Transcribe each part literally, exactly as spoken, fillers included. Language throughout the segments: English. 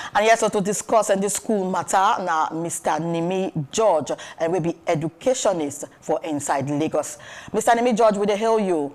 And yes, so to discuss in this school matter, now Mister Nimi George, and will be educationist for Inside Lagos. Mister Nimi George, will they hail you?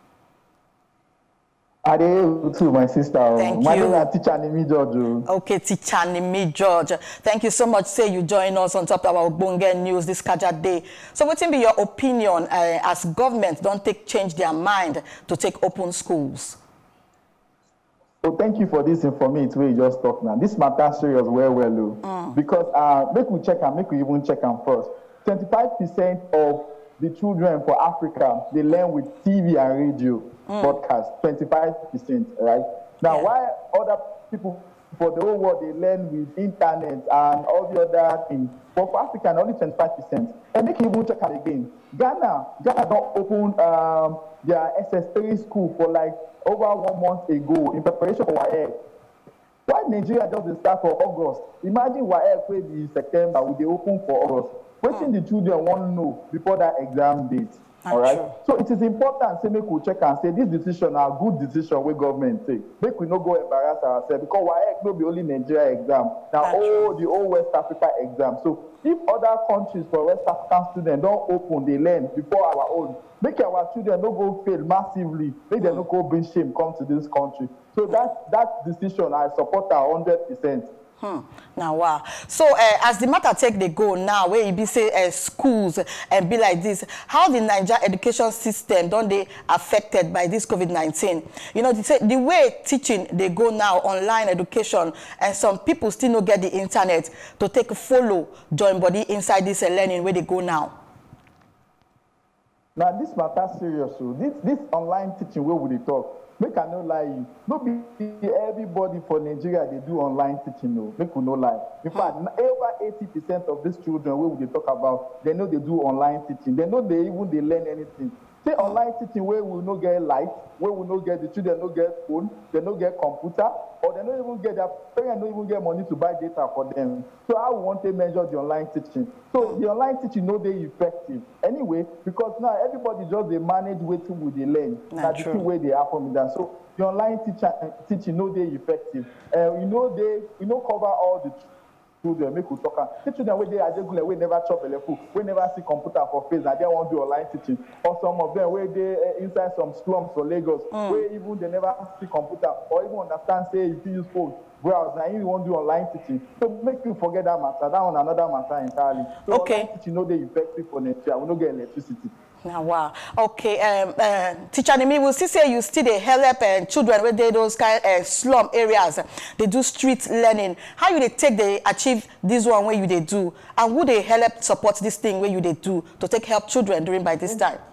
I do too, my sister. Thank my you. name is Teacher Nimi George. Okay, Teacher Nimi George. Thank you so much. Say you join us on top of our Ogbonge news this Kaja day. So what will be your opinion uh, as government don't take change their mind to take open schools? So thank you for this information where you just talk now. This matter serious well, well, mm. because uh, make we check and make we even check them first. twenty-five percent of the children for Africa, they learn with T V and radio mm. broadcast, twenty-five percent, right? Now, yeah. why other people for the whole world, they learn with internet and all the other things, but for Africa, only twenty-five percent. And make you even check it again. Ghana, Ghana don't open um, their S S three school for like over one month ago in preparation for W A E C. Why Nigeria doesn't start for August? Imagine W A E C will be September, will be open for August. What mm. the children want to know before that exam date? All right. Sure. So it is important. Say make we check and say this decision are good decision where government take. Make we not go embarrass ourselves because W A E C no be only Nigeria exam. Now all the whole West Africa exam. So if other countries for West African students don't open, they learn before our own. Make our children no go fail massively. Make mm. them no go bring shame come to this country. So that that decision I support her one hundred percent. Hmm. Now, wow. So, uh, as the matter take they go now, where you be say uh, schools and be like this, how the Nigeria education system don't they affected by this COVID nineteen? You know, the, the way teaching they go now, online education, and some people still don't get the internet to take a follow join body inside this uh, learning where they go now. Now, this matter serious. So this this online teaching, where would they talk? Make I no lie you. No be everybody for Nigeria they do online teaching. No, make we no lie. In fact, over eighty percent of these children where we talk about, they know they do online teaching. They know they even they learn anything. Say online teaching where we no get light, where we no get the children no get phone, they no get computer, or they don't even get their parents don't even get money to buy data for them. So how we want to measure the online teaching? So the online teaching no they effective anyway because now everybody just they manage waiting with they learn. That's the way they happen with that. So the online teacher teaching no they effective. Uh, you know they you know cover all the children make we talk. The children where they are just we never chop a level, we never see computer for face, and they want to do online teaching. Or some of them where they uh, inside some slums for Lagos, mm. where even they never see computer or even understand say if you use phone. Well, now you want to do online teaching. So make you forget that matter. That one another matter entirely. So okay. online teaching no they effective for Nigeria. We don't get electricity. Now, wow. Okay, um, uh, Teacher Nimi, will see say you still they help uh, children where they those kind of uh, slum areas. They do street learning. How you they take they achieve this one where you they do, and would they help support this thing where you they do to take help children during by this time?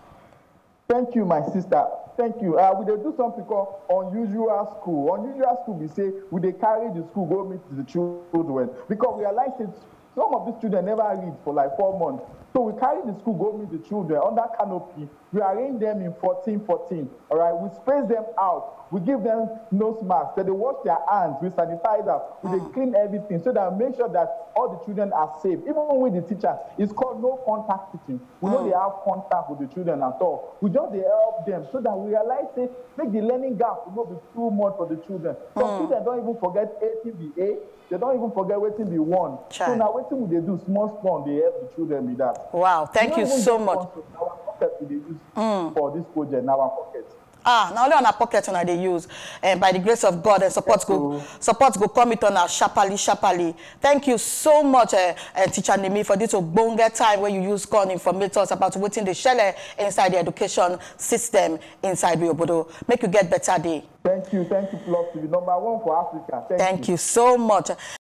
Thank you, my sister. Thank you. Uh, we they do something called unusual school. Unusual school, we say we they carry the school go meet the children because we realize it. Some of these children never read for like four months. So we carry the school, go meet the children under canopy. We arrange them in fourteen fourteen. All right, we space them out. We give them nose masks. So they wash their hands with sanitizer. We mm. clean everything so that we make sure that all the children are safe. Even with the teachers, it's called no contact teaching. We mm. know they have contact with the children at all. We just they help them so that we realize it, make the learning gap will not be too much for the children. Some mm. children don't even forget A T B A. They don't even forget waiting be one. So now waiting they do small small, they help the children with that. Wow, thank you so much. Our pocket we use mm. for this project, now our pocket. Ah, now only on our pocket when they use, and by the grace of God, and support go, support go come it on our sharply, sharply. Thank you so much, uh, uh, Teacher Nimi, for this Ogbonge time where you use con informate us about waiting the shell inside the education system inside Riobodo. Make you get better day. Thank you, thank you, Plus T V, number one for Africa. Thank, thank you. you so much.